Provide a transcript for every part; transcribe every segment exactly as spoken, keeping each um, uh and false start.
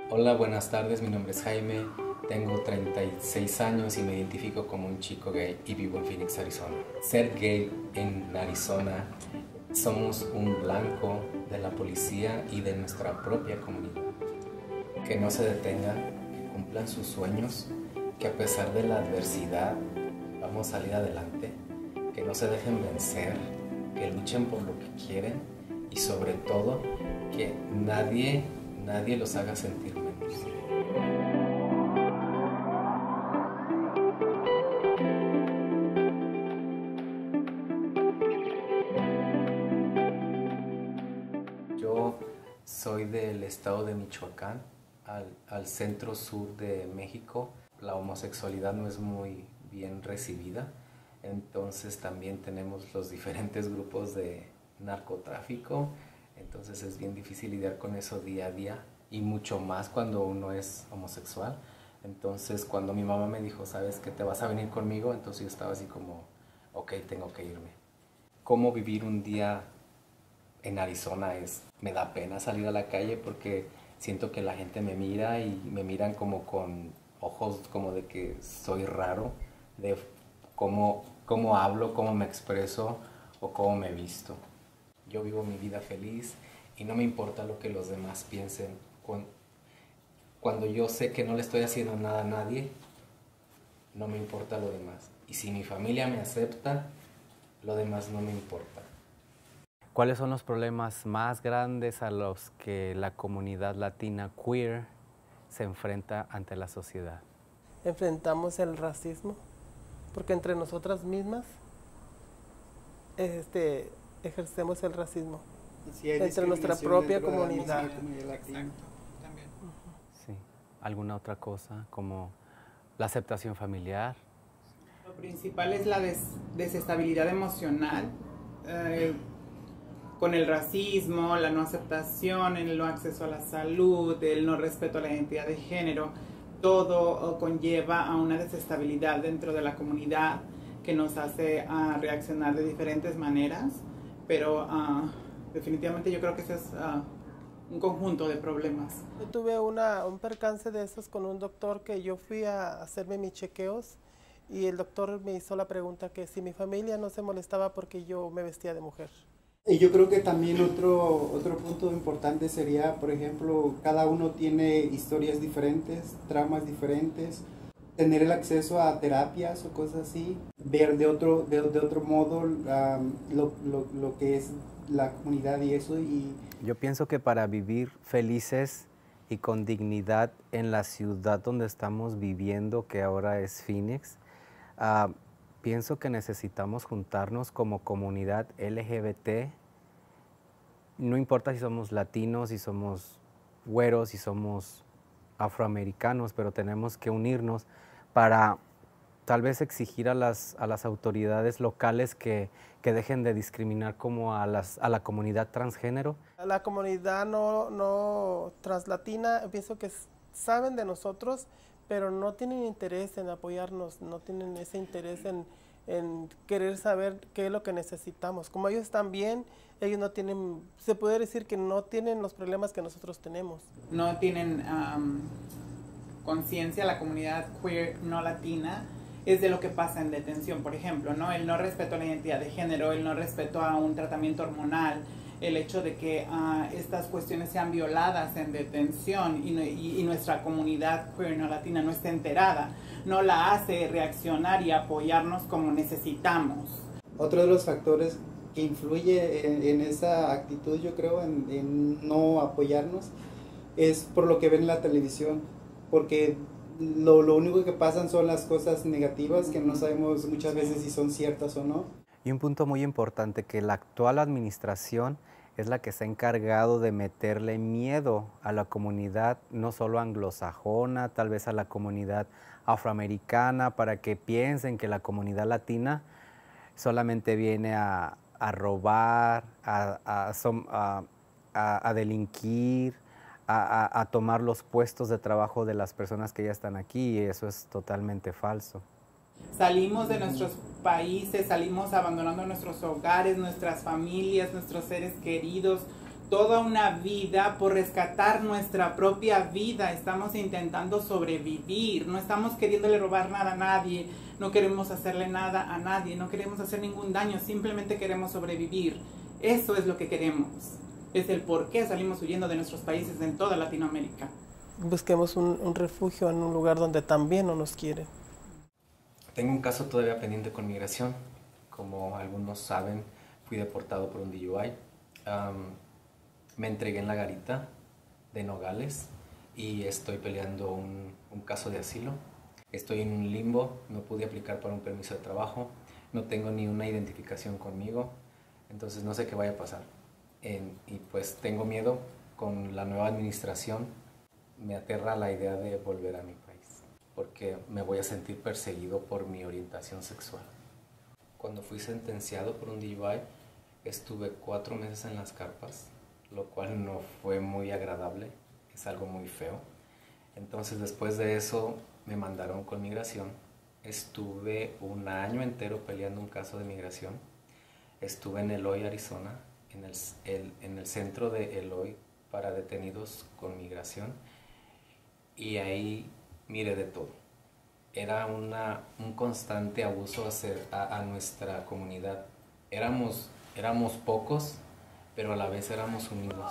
Hola, buenas tardes, mi nombre es Jaime, tengo treinta y seis años y me identifico como un chico gay y vivo en Phoenix, Arizona. Ser gay en Arizona, somos un blanco de la policía y de nuestra propia comunidad. Que no se detengan, que cumplan sus sueños, que a pesar de la adversidad vamos a salir adelante, que no se dejen vencer, que luchen por lo que quieren y sobre todo que nadie, nadie los haga sentir menos. Yo soy del estado de Michoacán, al, al centro sur de México. La homosexualidad no es muy bien recibida, entonces también tenemos los diferentes grupos de narcotráfico, entonces es bien difícil lidiar con eso día a día y mucho más cuando uno es homosexual. Entonces cuando mi mamá me dijo, ¿sabes que te vas a venir conmigo? Entonces yo estaba así como, ok, tengo que irme. ¿Cómo vivir un día en Arizona? Es, me da pena salir a la calle porque siento que la gente me mira y me miran como con ojos como de que soy raro, de cómo, cómo hablo, cómo me expreso o cómo me visto. Yo vivo mi vida feliz y no me importa lo que los demás piensen. Cuando yo sé que no le estoy haciendo nada a nadie, no me importa lo demás. Y si mi familia me acepta, lo demás no me importa. ¿Cuáles son los problemas más grandes a los que la comunidad latina queer se enfrenta ante la sociedad? Enfrentamos el racismo, porque entre nosotras mismas este, ejercemos el racismo. Sí, entre nuestra propia comunidad. La comunidad latina. Exacto, también. Sí. ¿Alguna otra cosa como la aceptación familiar? Lo principal es la des desestabilidad emocional, eh, con el racismo, la no aceptación, el no acceso a la salud, el no respeto a la identidad de género. Todo conlleva a una desestabilidad dentro de la comunidad que nos hace uh, reaccionar de diferentes maneras, pero uh, definitivamente yo creo que ese es uh, un conjunto de problemas. Yo tuve una, un percance de esos con un doctor que yo fui a hacerme mis chequeos y el doctor me hizo la pregunta que si mi familia no se molestaba porque yo me vestía de mujer. Y yo creo que también otro, otro punto importante sería, por ejemplo, cada uno tiene historias diferentes, traumas diferentes, tener el acceso a terapias o cosas así, ver de otro, de, de otro modo um, lo, lo, lo que es la comunidad y eso. Y yo pienso que para vivir felices y con dignidad en la ciudad donde estamos viviendo, que ahora es Phoenix, uh, pienso que necesitamos juntarnos como comunidad L G B T. No importa si somos latinos, si somos güeros, si somos afroamericanos, pero tenemos que unirnos para tal vez exigir a las, a las autoridades locales que, que dejen de discriminar como a, las, a la comunidad transgénero. La comunidad no, no translatina, pienso que saben de nosotros, pero no tienen interés en apoyarnos, no tienen ese interés en, en querer saber qué es lo que necesitamos. Como ellos están bien, ellos no tienen, se puede decir que no tienen los problemas que nosotros tenemos. No tienen um, conciencia, la comunidad queer no latina, es de lo que pasa en detención, por ejemplo, ¿no? El no respeto a la identidad de género, el no respeto a un tratamiento hormonal, el hecho de que uh, estas cuestiones sean violadas en detención y, y, y nuestra comunidad queer no latina no esté enterada, no la hace reaccionar y apoyarnos como necesitamos. otro de los factores que influye en, en esa actitud, yo creo, en, en no apoyarnos, es por lo que ven en la televisión, porque lo, lo único que pasan son las cosas negativas que no sabemos muchas veces si son ciertas o no. Y un punto muy importante, que la actual administración es la que se ha encargado de meterle miedo a la comunidad, no solo anglosajona, tal vez a la comunidad afroamericana, para que piensen que la comunidad latina solamente viene a, a robar, a, a, a, a, a delinquir, a, a, a tomar los puestos de trabajo de las personas que ya están aquí, y eso es totalmente falso. Salimos de nuestros países, salimos abandonando nuestros hogares, nuestras familias, nuestros seres queridos, toda una vida por rescatar nuestra propia vida. Estamos intentando sobrevivir, no estamos queriéndole robar nada a nadie, no queremos hacerle nada a nadie, no queremos hacer ningún daño, simplemente queremos sobrevivir. Eso es lo que queremos. Es el por qué salimos huyendo de nuestros países en toda Latinoamérica. Busquemos un, un refugio en un lugar donde también no nos quieren. Tengo un caso todavía pendiente con migración. Como algunos saben, fui deportado por un D U I. Um, me entregué en la garita de Nogales y estoy peleando un, un caso de asilo. Estoy en un limbo, no pude aplicar para un permiso de trabajo, no tengo ni una identificación conmigo, entonces no sé qué vaya a pasar. En, y pues tengo miedo con la nueva administración, me aterra la idea de volver a mi país, porque me voy a sentir perseguido por mi orientación sexual. Cuando fui sentenciado por un D U I, estuve cuatro meses en las carpas, lo cual no fue muy agradable, es algo muy feo. Entonces después de eso me mandaron con migración, estuve un año entero peleando un caso de migración, estuve en Eloy, Arizona, en el, el, en el centro de Eloy para detenidos con migración, y ahí miré de todo. Era una, un constante abuso hacer a, a nuestra comunidad. Éramos, éramos pocos, pero a la vez éramos unidos.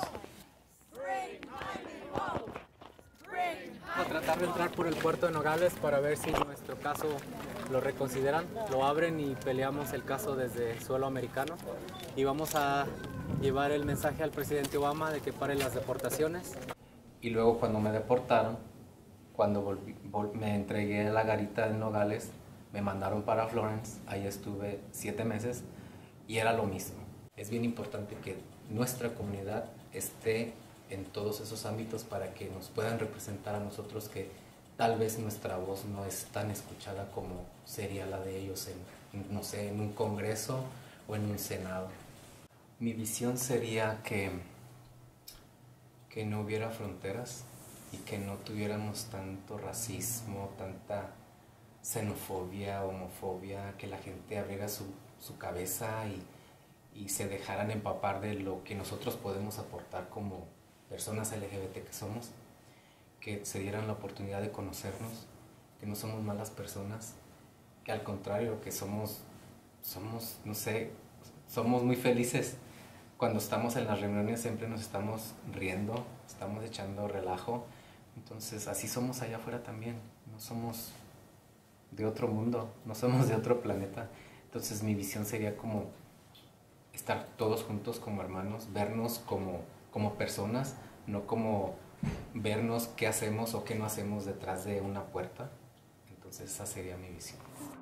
A tratar de entrar por el puerto de Nogales para ver si nuestro caso lo reconsideran, lo abren y peleamos el caso desde suelo americano. Y vamos a llevar el mensaje al presidente Obama de que pare las deportaciones. Y luego cuando me deportaron, cuando volví, vol me entregué a la garita de Nogales, me mandaron para Florence, ahí estuve siete meses y era lo mismo. Es bien importante que nuestra comunidad esté en todos esos ámbitos para que nos puedan representar a nosotros, que tal vez nuestra voz no es tan escuchada como sería la de ellos en, no sé, en un congreso o en un senado. Mi visión sería que, que no hubiera fronteras y que no tuviéramos tanto racismo, tanta xenofobia, homofobia, que la gente abriera su, su cabeza y y se dejaran empapar de lo que nosotros podemos aportar como personas L G B T que somos, que se dieran la oportunidad de conocernos, que no somos malas personas, que al contrario, que somos, somos, no sé, somos muy felices. Cuando estamos en las reuniones siempre nos estamos riendo, estamos echando relajo, entonces así somos allá afuera también, no somos de otro mundo, no somos de otro planeta. Entonces mi visión sería como estar todos juntos como hermanos, vernos como, como personas, no como vernos qué hacemos o qué no hacemos detrás de una puerta. Entonces esa sería mi visión.